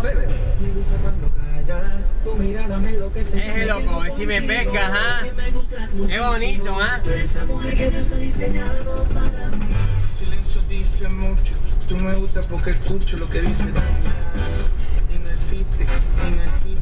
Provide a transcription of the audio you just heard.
Me gusta cuando callas, tu mirada me enloquece. Es loco, si me pescas, ¿ah? Qué bonito, ¿ah? Esa mujer que Dios ha diseñado para mí. Silencio dice mucho. Tú me gusta porque escucho lo que dice. Y no existe, y no existe.